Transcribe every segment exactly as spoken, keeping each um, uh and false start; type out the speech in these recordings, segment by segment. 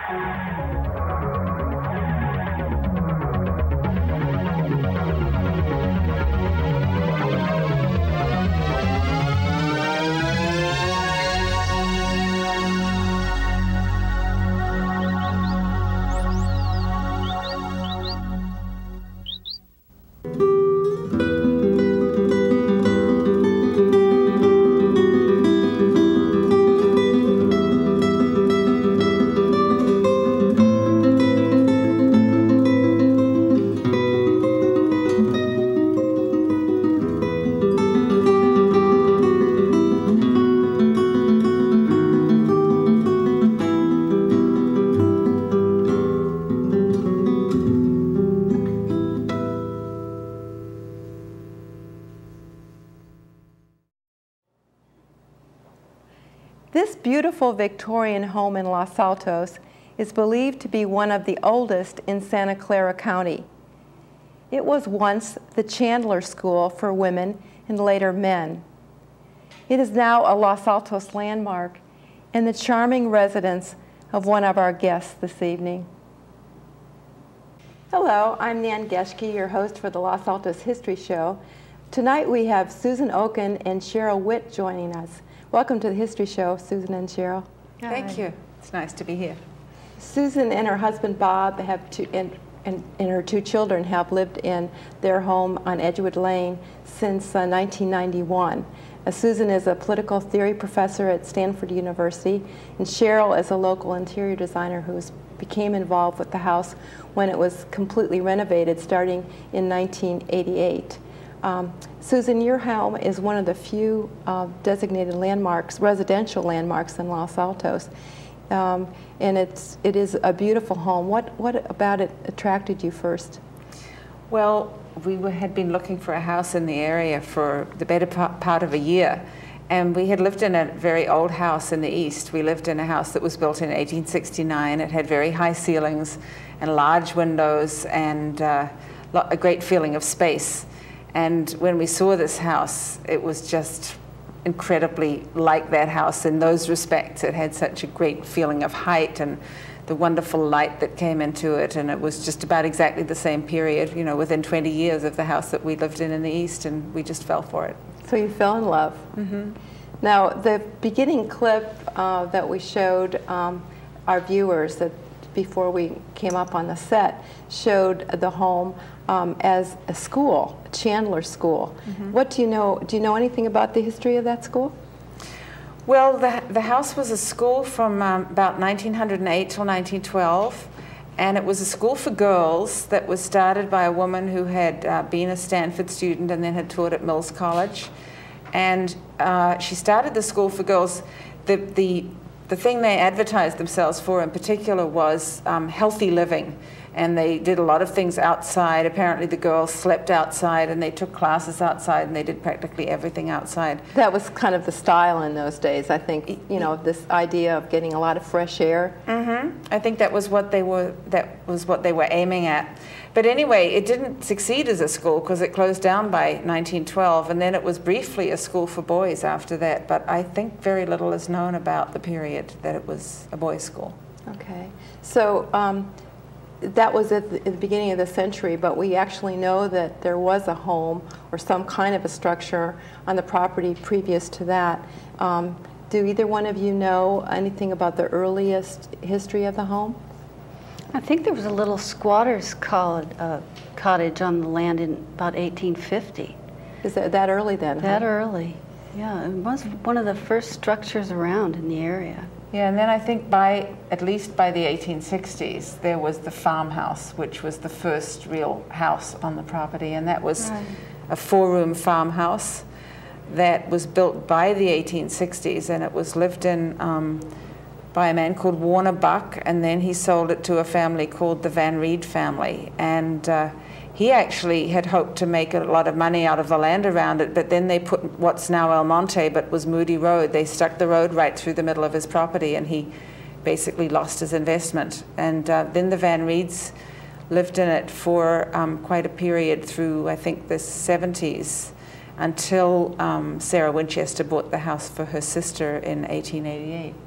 This beautiful Victorian home in Los Altos is believed to be one of the oldest in Santa Clara County. It was once the Chandler School for women and later men. It is now a Los Altos landmark and the charming residence of one of our guests this evening. Hello, I'm Nan Geschke, your host for the Los Altos History Show. Tonight we have Susan Okin and Cheryl Witt joining us. Welcome to the History Show, Susan and Cheryl. Hi. Thank you. It's nice to be here. Susan and her husband Bob have two, and, and, and her two children have lived in their home on Edgewood Lane since uh, nineteen ninety-one. Uh, Susan is a political theory professor at Stanford University, and Cheryl is a local interior designer who became involved with the house when it was completely renovated starting in nineteen eighty-eight. Um, Susan, your home is one of the few uh, designated landmarks, residential landmarks in Los Altos, um, and it's it is a beautiful home. What what about it attracted you first? Well, we were, had been looking for a house in the area for the better part of a year, and we had lived in a very old house in the east. We lived in a house that was built in eighteen sixty-nine. It had very high ceilings and large windows and uh, a great feeling of space. And when we saw this house, it was just incredibly like that house in those respects. It had such a great feeling of height and the wonderful light that came into it, and it was just about exactly the same period, you know, within twenty years of the house that we lived in in the East, and we just fell for it. So you fell in love. Mm-hmm. Now, the beginning clip uh, that we showed um, our viewers that before we came up on the set showed the home um, as a school, Chandler School. Mm-hmm. What do you know? Do you know anything about the history of that school? Well, the, the house was a school from um, about nineteen oh eight till nineteen twelve, and it was a school for girls that was started by a woman who had uh, been a Stanford student and then had taught at Mills College. And uh, she started the school for girls. The, the, the thing they advertised themselves for in particular was um, healthy living. And they did a lot of things outside. Apparently the girls slept outside and they took classes outside and they did practically everything outside. That was kind of the style in those days, I think, you know, this idea of getting a lot of fresh air. Mm-hmm. I think that was what they were, that was what they were aiming at. But anyway, it didn't succeed as a school because it closed down by nineteen twelve, and then it was briefly a school for boys after that. But I think very little is known about the period that it was a boys' school. Okay. So, um, that was at the, at the beginning of the century, but we actually know that there was a home or some kind of a structure on the property previous to that. Um, do either one of you know anything about the earliest history of the home? I think there was a little squatter's cottage, uh, cottage on the land in about eighteen fifty. Is that that early then? That huh? early, yeah. It was one of the first structures around in the area. Yeah, and then I think by, at least by the eighteen sixties, there was the farmhouse, which was the first real house on the property, and that was right. a four-room farmhouse that was built by the eighteen sixties, and it was lived in um, by a man called Warner Buck, and then he sold it to a family called the Van Reed family, and uh, he actually had hoped to make a lot of money out of the land around it, but then they put what's now El Monte, but was Moody Road. They stuck the road right through the middle of his property, and he basically lost his investment. And uh, then the Van Reeds lived in it for um, quite a period through, I think, the seventies, until um, Sara Winchester bought the house for her sister in eighteen eighty-eight.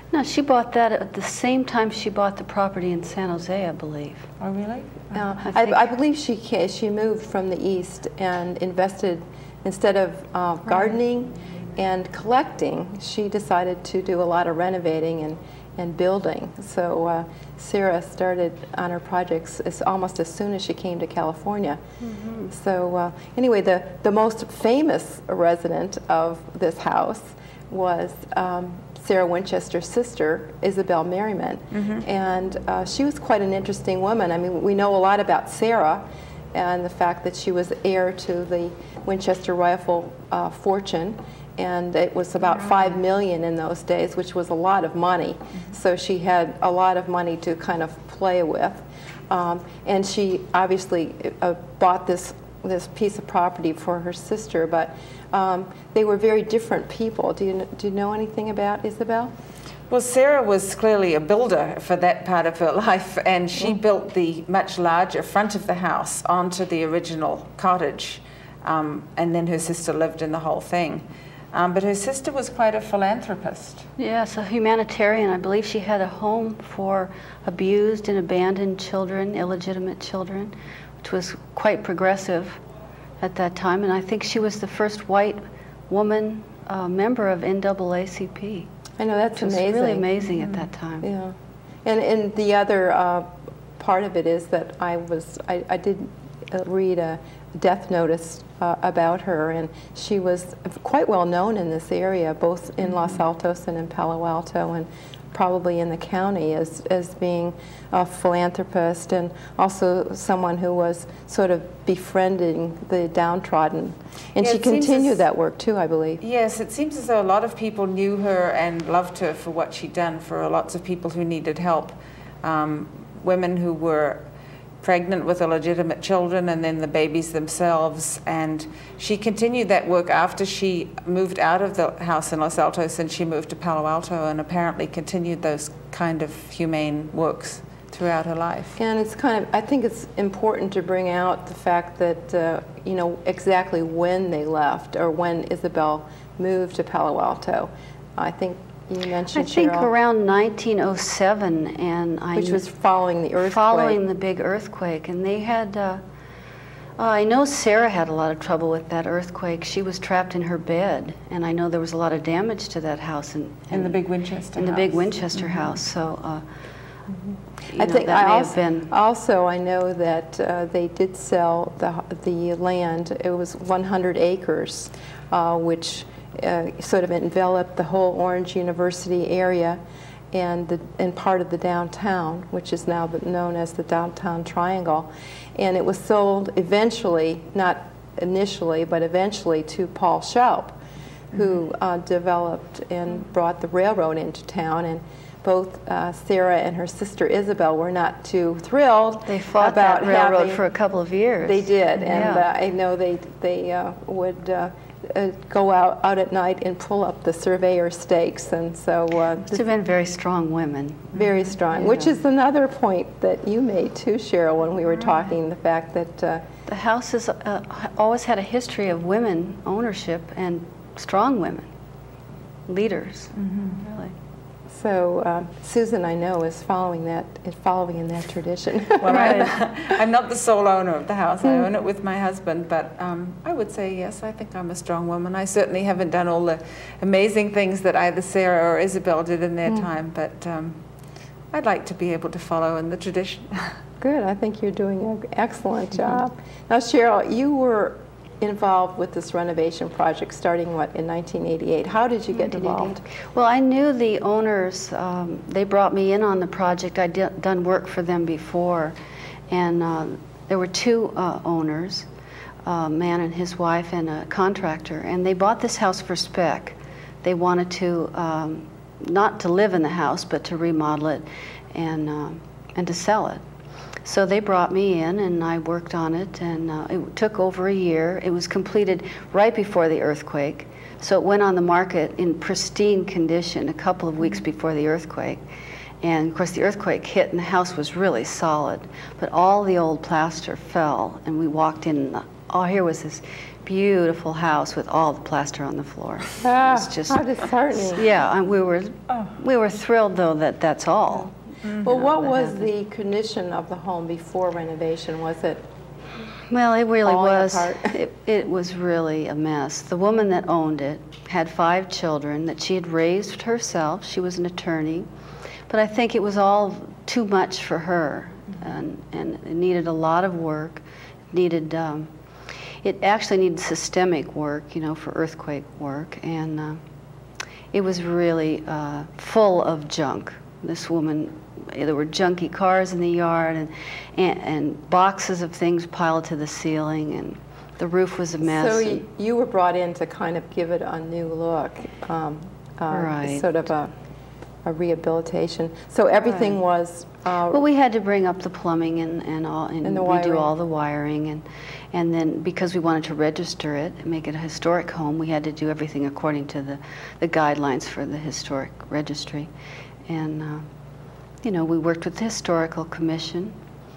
No, she bought that at the same time she bought the property in San Jose, I believe. Oh, really? Uh, I I, think- I believe she ca- she moved from the east and invested, instead of uh, gardening and collecting, she decided to do a lot of renovating and, and building. So uh, Sara started on her projects as, almost as soon as she came to California. Mm-hmm. So uh, anyway, the, the most famous resident of this house was um, Sara Winchester's sister, Isabel Merriman. Mm-hmm. And uh, she was quite an interesting woman. I mean, we know a lot about Sara and the fact that she was heir to the Winchester rifle uh, fortune, and it was about yeah. five million in those days, which was a lot of money. Mm-hmm. So she had a lot of money to kind of play with. Um, and she obviously uh, bought this this piece of property for her sister, but um, they were very different people. Do you, do you know anything about Isabel? Well, Sara was clearly a builder for that part of her life, and she mm. built the much larger front of the house onto the original cottage, um, and then her sister lived in the whole thing. Um, but her sister was quite a philanthropist. Yes, a humanitarian. I believe she had a home for abused and abandoned children, illegitimate children, which was quite progressive at that time. And I think she was the first white woman uh, member of N double A C P. I know, that's which amazing. was really amazing mm-hmm. at that time. Yeah, and and the other uh, part of it is that I was I, I did read a death notice uh, about her, and she was quite well known in this area, both in mm-hmm. Los Altos and in Palo Alto, and probably in the county as as being a philanthropist, and also someone who was sort of befriending the downtrodden. And yeah, she continued that work too, I believe. Yes, it seems as though a lot of people knew her and loved her for what she'd done for lots of people who needed help. Um, women who were pregnant with illegitimate children, and then the babies themselves. And she continued that work after she moved out of the house in Los Altos, and she moved to Palo Alto, and apparently continued those kind of humane works throughout her life. And it's kind of, I think it's important to bring out the fact that, uh, you know, exactly when they left, or when Isabel moved to Palo Alto. I think you mentioned, I think Cheryl, around nineteen oh seven, and I which was following the earthquake. Following the big earthquake, and they had. Uh, uh, I know Sara had a lot of trouble with that earthquake. She was trapped in her bed, and I know there was a lot of damage to that house. In, in, in the big Winchester. In house. the big Winchester mm-hmm. house. So. Uh, mm-hmm. I know, think that I may also, have been. also I know that uh, they did sell the the land. It was one hundred acres, uh, which. Uh, sort of enveloped the whole Orange University area and, the, and part of the downtown, which is now known as the Downtown Triangle. And it was sold eventually, not initially, but eventually to Paul Schaub, who uh, developed and brought the railroad into town. And both uh, Sara and her sister Isabel were not too thrilled. They fought about that railroad having, for a couple of years. They did, and yeah. uh, I know they, they uh, would uh, Uh, go out, out at night and pull up the surveyor stakes, and so uh, must have been very strong women. Very strong, yeah. which is another point that you made too, Cheryl, when we were talking, the fact that uh, the house has uh, always had a history of women ownership and strong women, leaders, mm-hmm. really. So uh, Susan, I know, is following that, is following in that tradition. Well, right. I'm, I'm not the sole owner of the house. I own it with my husband, but um, I would say yes. I think I'm a strong woman. I certainly haven't done all the amazing things that either Sara or Isabel did in their mm. time, but um, I'd like to be able to follow in the tradition. Good. I think you're doing an excellent job. Mm-hmm. Now, Cheryl, you were involved with this renovation project starting, what, in nineteen eighty-eight. How did you get involved? Well, I knew the owners. Um, they brought me in on the project. I'd done work for them before, and uh, there were two uh, owners, a man and his wife and a contractor, and they bought this house for spec. They wanted to, um, not to live in the house, but to remodel it and, uh, and to sell it. So they brought me in, and I worked on it, and uh, it took over a year. It was completed right before the earthquake, so it went on the market in pristine condition a couple of weeks before the earthquake. And of course the earthquake hit, and the house was really solid, but all the old plaster fell, and we walked in, and the all here was this beautiful house with all the plaster on the floor. Ah, It was just, how disheartening. yeah, and we were Oh. we were thrilled though that that's all. Mm-hmm. Well, you know, what that was happened. the condition of the home before renovation? Was it Well, it really falling was. apart? It, it was really a mess. The woman that owned it had five children that she had raised herself. She was an attorney, but I think it was all too much for her, and and it needed a lot of work. It needed um, it actually needed systemic work, you know, for earthquake work, and uh, it was really uh, full of junk. This woman. There were junky cars in the yard, and, and and boxes of things piled to the ceiling, and the roof was a mess. So and- you, you were brought in to kind of give it a new look, um, uh, Right. sort of a, a rehabilitation. So everything Right. was. Uh, Well, we had to bring up the plumbing and, and all, and, And the redo wiring. all the wiring, and and then because we wanted to register it and make it a historic home, we had to do everything according to the the guidelines for the historic registry, and. Uh, You know, we worked with the Historical Commission,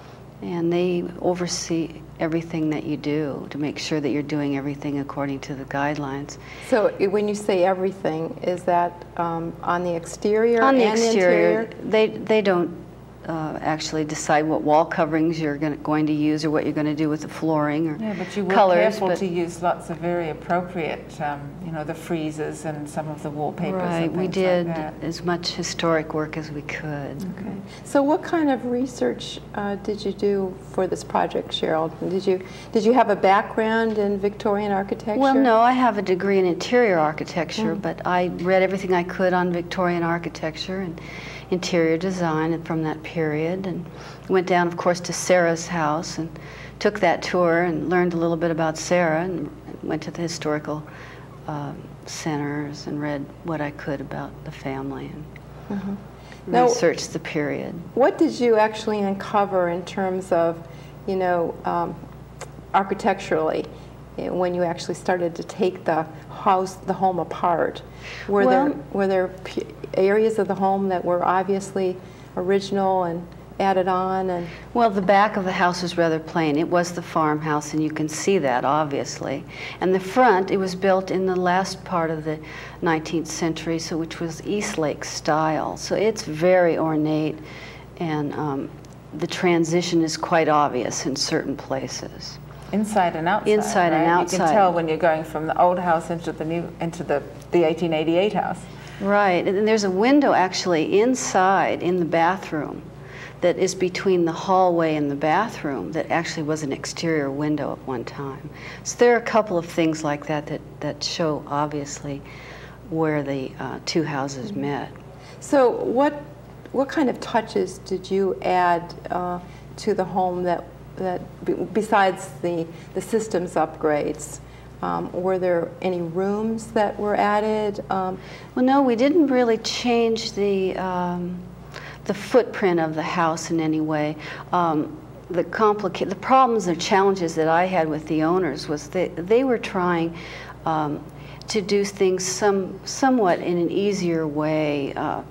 and they oversee everything that you do to make sure that you're doing everything according to the guidelines. So i- when you say everything, is that um, on the exterior On the and exterior, interior? they they don't uh, actually decide what wall coverings you're gonna, going to use or what you're going to do with the flooring or Yeah, but you were colors. careful but- to use lots of very appropriate, um, you know, the freezers and some of the wallpapers Right, and we things did like that. as much historic work as we could. Okay. So what kind of research uh, did you do for this project, Cheryl? Did you did you have a background in Victorian architecture? Well, no, I have a degree in interior architecture, but I read everything I could on Victorian architecture and interior design and from that period, and went down, of course, to Sara's house and took that tour and learned a little bit about Sara, and went to the historical uh, centers and read what I could about the family and Mhm. Now, researched the period. what did you actually uncover in terms of, you know, um, architecturally, eh, when you actually started to take the house, the home apart? Were Well- there were there p- areas of the home that were obviously original and added on? And Well, the back of the house was rather plain. It was the farmhouse, and you can see that, obviously. And the front, it was built in the last part of the nineteenth century, so which was Eastlake style. So it's very ornate, and um, the transition is quite obvious in certain places. Inside and outside. Inside and right? You outside. can tell when you're going from the old house into the new, into the the eighteen eighty-eight house. Right, and there's a window actually inside in the bathroom that is between the hallway and the bathroom that actually was an exterior window at one time. So there are a couple of things like that that, that show obviously where the uh, two houses met. so what what kind of touches did you add uh, to the home that that b- besides the the systems upgrades? Um, were there any rooms that were added? Um, Well, no, we didn't really change the um, the footprint of the house in any way. Um, the complica- the problems or challenges that I had with the owners was that they were trying um, to do things some somewhat in an easier way. Uh,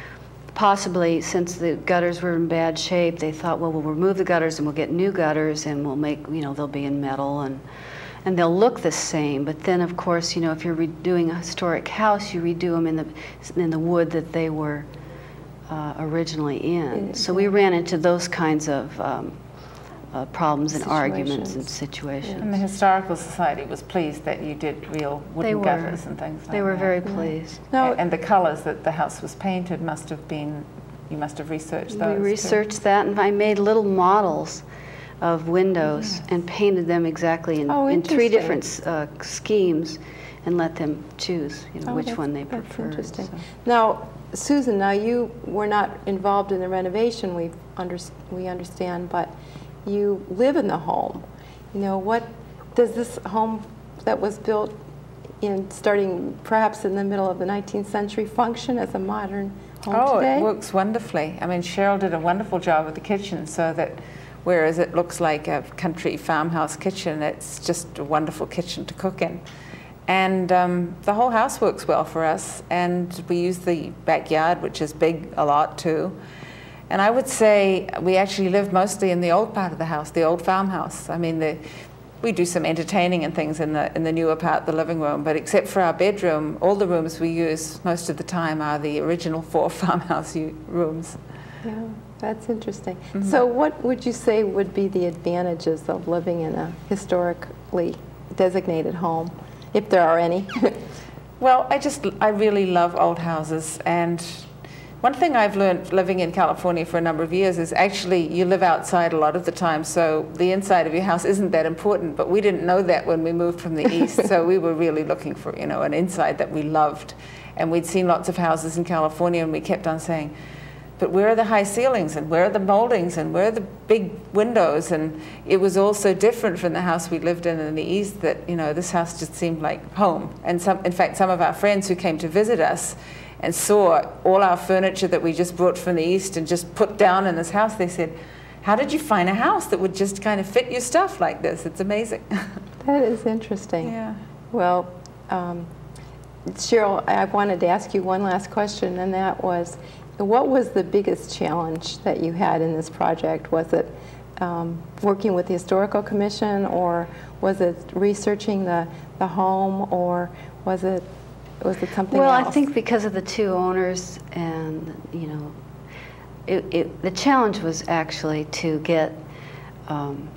possibly, since the gutters were in bad shape, they thought, well, we'll remove the gutters and we'll get new gutters, and we'll make, you know, they'll be in metal and. And they'll look the same, but then, of course, you know, if you're redoing a historic house, you redo them in the in the wood that they were uh, originally in. So we ran into those kinds of um, uh, problems and arguments and situations. And the Historical Society was pleased that you did real They wooden were. gutters and things like that. They were very pleased. Now, And the colors that the house was painted must have been, you must have researched those. We too. researched that, and I made little models of windows and painted them exactly in, Oh, in three interesting. different uh, schemes, and let them choose, you know, Oh, which that's- one they that's preferred. interesting. so. Now, Susan, now you were not involved in the renovation, we under, we understand, but you live in the home. You know, what does this home that was built in starting perhaps in the middle of the nineteenth century function as a modern home Oh, today? it works wonderfully. I mean, Cheryl did a wonderful job with the kitchen, so that whereas it looks like a country farmhouse kitchen, it's just a wonderful kitchen to cook in. And um, the whole house works well for us, and we use the backyard, which is big a lot too. And I would say we actually live mostly in the old part of the house, the old farmhouse. I mean, the we do some entertaining and things in the in the newer part, the living room, but except for our bedroom, all the rooms we use most of the time are the original four farmhouse rooms. Yeah, that's interesting. Mm-hmm. So what would you say would be the advantages of living in a historically designated home, if there are any? Well, I just, I really love old houses, and one thing I've learned living in California for a number of years is actually you live outside a lot of the time, so the inside of your house isn't that important, but we didn't know that when we moved from the east, so we were really looking for, you know, an inside that we loved. And we'd seen lots of houses in California, and we kept on saying, but where are the high ceilings, and where are the moldings, and where are the big windows? And it was all so different from the house we lived in in the east that, you know, this house just seemed like home. And some, in fact, some of our friends who came to visit us and saw all our furniture that we just brought from the east and just put down in this house, they said, how did you find a house that would just kind of fit your stuff like this? It's amazing. That is interesting. Yeah. Well, um, Cheryl, I wanted to ask you one last question, and that was, what was the biggest challenge that you had in this project? Was it um, working with the Historical Commission, or was it researching the, the home, or was it was it something well, else? Well, I think because of the two owners, and you know, it, it, the challenge was actually to get um,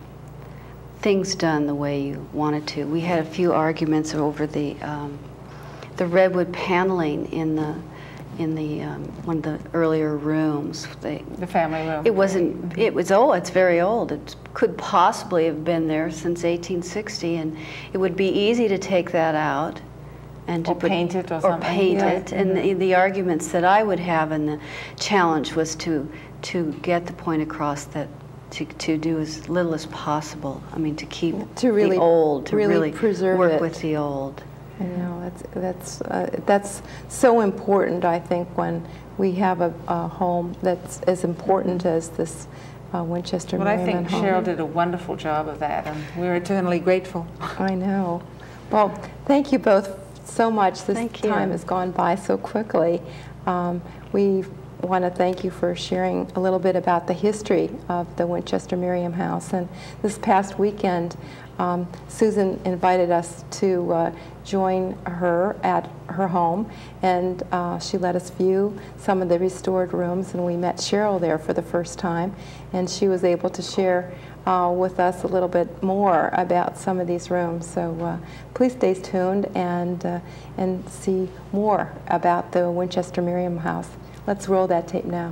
things done the way you wanted to. We had a few arguments over the um, the redwood paneling in the in the um, one of the earlier rooms. They, the family room. It wasn't. It was old. It's very old. It could possibly have been there since eighteen sixty, and it would be easy to take that out and to or put, paint it or, or something. paint Yeah. it. And the, the arguments that I would have, and the challenge was to to get the point across that to to do as little as possible. I mean, to keep to really, the old, to really, really preserve work it. with the old. I know, that's, that's, uh, that's so important, I think, when we have a, a home that's as important as this uh, Winchester-Merriman home. Well, I think home. Cheryl did a wonderful job of that, and we're eternally grateful. I know. Well, thank you both so much. This Thank you. time has gone by so quickly. Um, we want to thank you for sharing a little bit about the history of the Winchester-Merriman house. And this past weekend, um, Susan invited us to uh, join her at her home, and uh, she let us view some of the restored rooms, and we met Cheryl there for the first time, and she was able to share uh, with us a little bit more about some of these rooms. So uh, please stay tuned and, uh, and see more about the Winchester-Merriman house. Let's roll that tape now.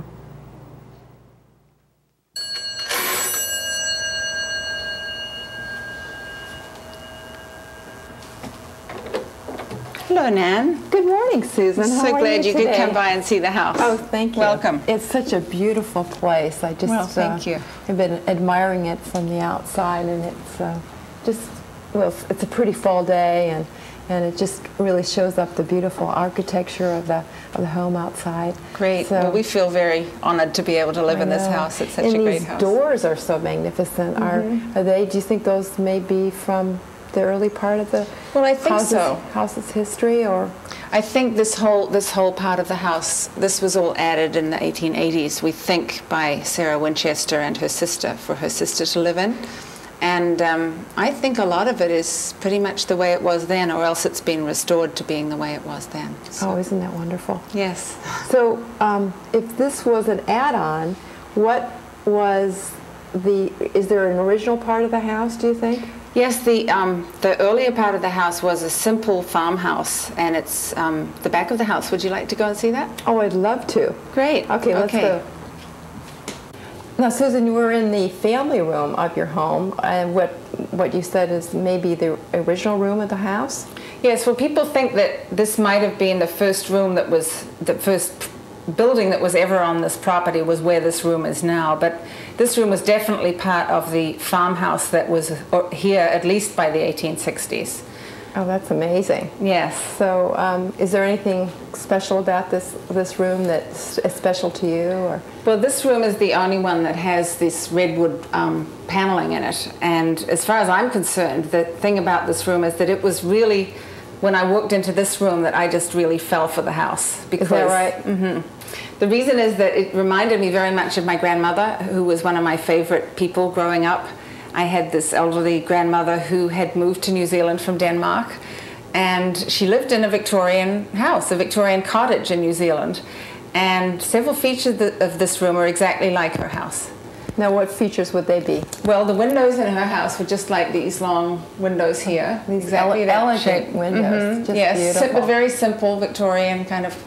Hello, Nan. Good morning, Susan. I'm How so are glad you, today? could come by and see the house. Oh, thank you. Welcome. It's such a beautiful place. I just Well, thank uh, you. have been admiring it from the outside, and it's uh, just, well, it's a pretty fall day, and and it just really shows up the beautiful architecture of the of the home outside. Great. So, well, we feel very honored to be able to live I in this know. house. It's such and a great these house. doors are so magnificent. Mm-hmm. Are are they? Do you think those may be from the early part of the Well, I think house's, so. house's history, or? I think this whole this whole part of the house, this was all added in the eighteen eighties, we think, by Sara Winchester and her sister, for her sister to live in. And um, I think a lot of it is pretty much the way it was then, or else it's been restored to being the way it was then. So, Oh, isn't that wonderful? yes. So um, if this was an add-on, what was the, is there an original part of the house, do you think? Yes, the um, the earlier part of the house was a simple farmhouse, and it's um, the back of the house. Would you like to go and see that? Oh, I'd love to. Great. Okay, let's okay. go. Now, Susan, you were in the family room of your home, and what what you said is maybe the original room of the house? Yes, well, people think that this might have been the first room that was, the first building that was ever on this property was where this room is now, but this room was definitely part of the farmhouse that was here at least by the eighteen sixties. Oh, that's amazing. Yes. So um, is there anything special about this this room that's special to you? Or? Well, this room is the only one that has this redwood um, paneling in it, and as far as I'm concerned, the thing about this room is that it was really, when I walked into this room, that I just really fell for the house. Because, is that right? Mm-hmm. The reason is that it reminded me very much of my grandmother, who was one of my favorite people growing up. I had this elderly grandmother who had moved to New Zealand from Denmark, and she lived in a Victorian house, a Victorian cottage in New Zealand. And several features of this room are exactly like her house. Now, what features would they be? Well, the windows in her house were just like these long windows here. These exactly ele that elegant shape. windows. Mm-hmm. Just yes, beautiful. but very simple Victorian kind of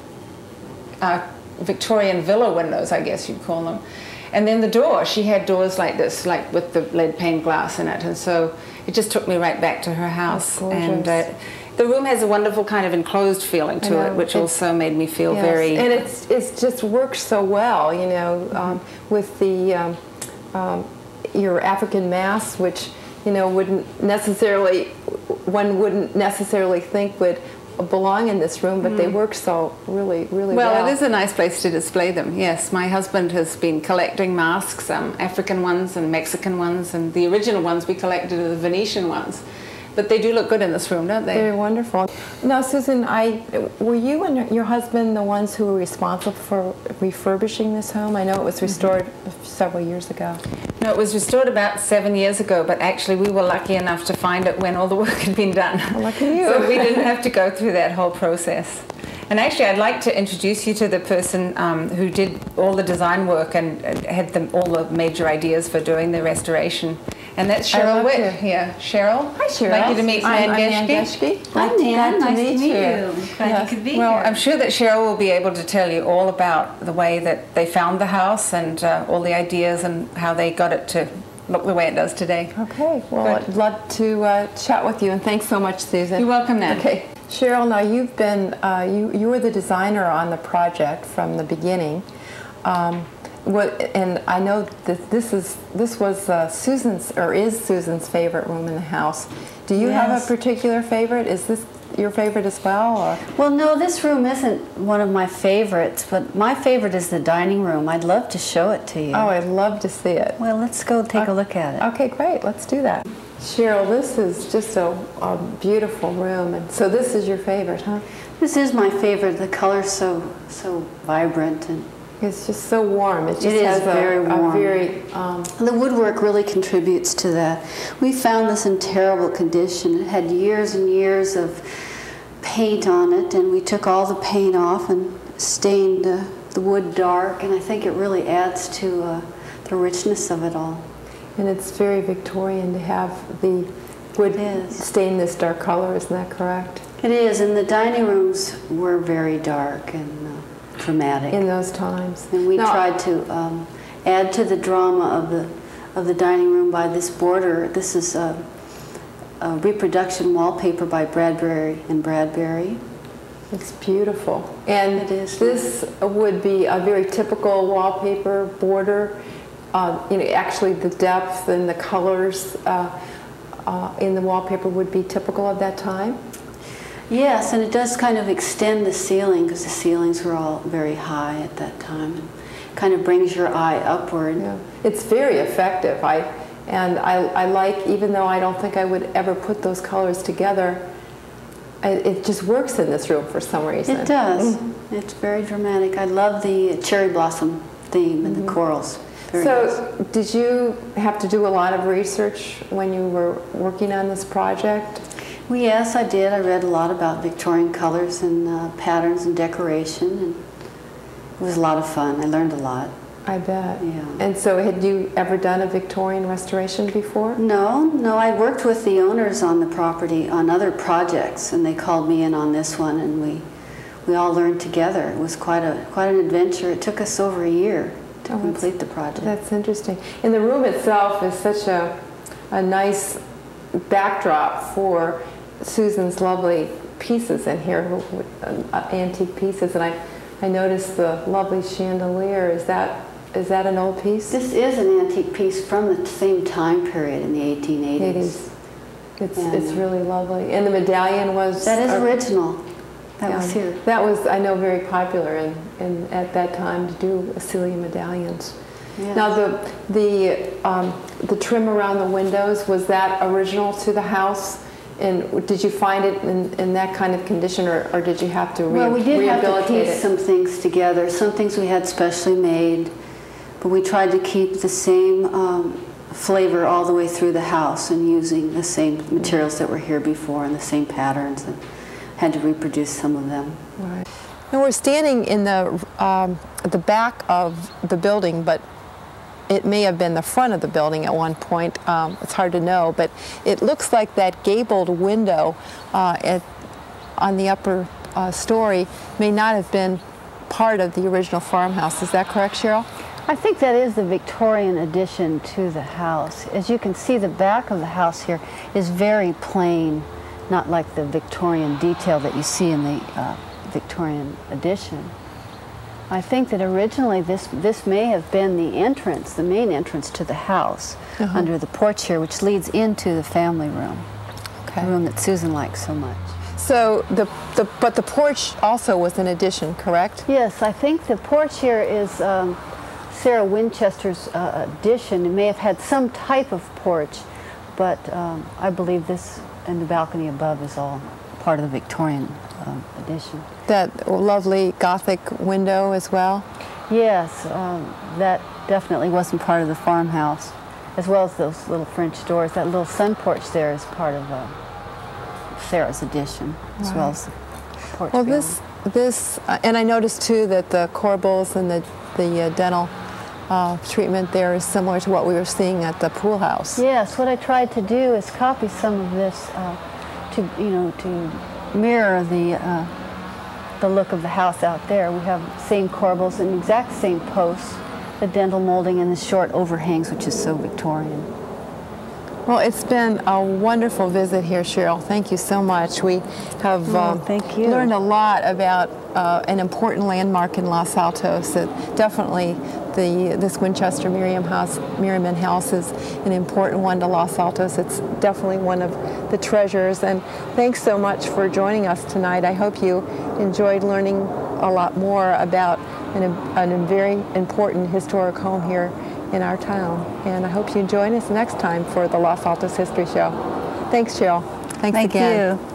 uh, Victorian villa windows, I guess you'd call them. And then the door, she had doors like this, like with the lead pane glass in it. And so it just took me right back to her house. And uh, the room has a wonderful kind of enclosed feeling to it, which it's, also made me feel yes. very... And it's, it's just works so well, you know, mm-hmm. um, with the, um, um, your African mass, which, you know, wouldn't necessarily, one wouldn't necessarily think would belong in this room, but mm. they work so really, really well. Well, it is a nice place to display them, yes. My husband has been collecting masks, um, African ones and Mexican ones, and the original ones we collected are the Venetian ones. But they do look good in this room, don't they? They're wonderful. Now, Susan, I, were you and your husband the ones who were responsible for refurbishing this home? I know it was restored mm-hmm. several years ago. No, it was restored about seven years ago, but actually we were lucky enough to find it when all the work had been done. Well, lucky you. So we didn't have to go through that whole process. And actually, I'd like to introduce you to the person um, who did all the design work and uh, had the, all the major ideas for doing the restoration. And that's Cheryl Witt here. Cheryl? Hi, Cheryl. I'd like you to meet I'm, Nan Geschke. I'm Nan Geschke. Hi, Nan. Nice to meet you. you. Glad yes. you could be well, here. I'm sure that Cheryl will be able to tell you all about the way that they found the house and uh, all the ideas and how they got it to look the way it does today. Okay. Well, Good. I'd love to uh, chat with you, and thanks so much, Susan. You're welcome, Nan. Okay. Cheryl, now you've been, uh, you, you were the designer on the project from the beginning. Um, what, and I know that this is this was uh, Susan's, or is Susan's favorite room in the house. Do you yes. have a particular favorite? Is this your favorite as well? Or? Well, no, this room isn't one of my favorites, but my favorite is the dining room. I'd love to show it to you. Oh, I'd love to see it. Well, let's go take uh, a look at it. Okay, great. Let's do that. Cheryl, this is just a, a beautiful room, and so this is your favorite, huh? This is my favorite. The color's so so vibrant, and it's just so warm. It just it has is a, very warm. A very, um, the woodwork really contributes to that. We found this in terrible condition. It had years and years of paint on it, and we took all the paint off and stained uh, the wood dark, and I think it really adds to uh, the richness of it all. And it's very Victorian to have the wood stain this dark color, isn't that correct? It is, and the dining rooms were very dark and uh, dramatic. In those times. And we now, tried to um, add to the drama of the, of the dining room by this border. This is a, a reproduction wallpaper by Bradbury and Bradbury. It's beautiful. And it is. This would be a very typical wallpaper border. Uh, you know, actually the depth and the colors uh, uh, in the wallpaper would be typical of that time? Yes, and it does kind of extend the ceiling, because the ceilings were all very high at that time. And kind of brings your eye upward. Yeah. It's very effective. I, and I, I like, even though I don't think I would ever put those colors together, I, it just works in this room for some reason. It does. Mm-hmm. It's very dramatic. I love the cherry blossom theme and mm-hmm. the corals. Very so nice. Did you have to do a lot of research when you were working on this project? Well, yes, I did. I read a lot about Victorian colors and uh, patterns and decoration, and it was a lot of fun. I learned a lot. I bet. Yeah. And so had you ever done a Victorian restoration before? No, no. I worked with the owners on the property on other projects, and they called me in on this one, and we we all learned together. It was quite a quite an adventure. It took us over a year to oh, complete the project. That's interesting. And the room itself is such a, a nice backdrop for Susan's lovely pieces in here, uh, antique pieces. And I, I noticed the lovely chandelier. Is that is that an old piece? This is an antique piece from the same time period in the eighteen eighties. It's, it's really lovely. And the medallion was... That is uh, original. That yeah, was here. That was, I know, very popular in, in, at that time to do Celia medallions. Yes. Now, the, the, um, the trim around the windows, was that original to the house? And did you find it in, in that kind of condition, or, or did you have to re well, we did have to piece it? some things together. Some things we had specially made, but we tried to keep the same um, flavor all the way through the house and using the same materials that were here before and the same patterns, and had to reproduce some of them. Right. And we're standing in the, um, the back of the building, but it may have been the front of the building at one point. Um, it's hard to know, but it looks like that gabled window uh, at, on the upper uh, story may not have been part of the original farmhouse. Is that correct, Cheryl? I think that is the Victorian addition to the house. As you can see, the back of the house here is very plain, not like the Victorian detail that you see in the uh, Victorian addition. I think that originally this, this may have been the entrance, the main entrance to the house, uh-huh. under the porch here, which leads into the family room, okay. the room that Susan likes so much. So, the, the, but the porch also was an addition, correct? Yes, I think the porch here is um, Sara Winchester's uh, addition. It may have had some type of porch, but um, I believe this and the balcony above is all part of the Victorian um, addition. That lovely Gothic window as well? Yes, um, that definitely wasn't part of the farmhouse, as well as those little French doors. That little sun porch there is part of uh, Sarah's addition, as right. well as the porch. Well, this, this uh, and I noticed too that the corbels and the, the uh, dental uh, treatment there is similar to what we were seeing at the pool house. Yes, what I tried to do is copy some of this uh, to, you know, to mirror the uh, the look of the house out there. We have the same corbels and exact same posts, the dental molding and the short overhangs, which is so Victorian. Well, it's been a wonderful visit here, Cheryl. Thank you so much. We have oh, um, thank you. learned a lot about uh, an important landmark in Los Altos. That definitely the this Winchester-Merriman house, Merriman house is an important one to Los Altos. It's definitely one of the treasures. And thanks so much for joining us tonight. I hope you enjoyed learning a lot more about an, an very important historic home here in our town. And I hope you join us next time for the Los Altos History Show. Thanks, Cheryl. Thanks Thank again. you.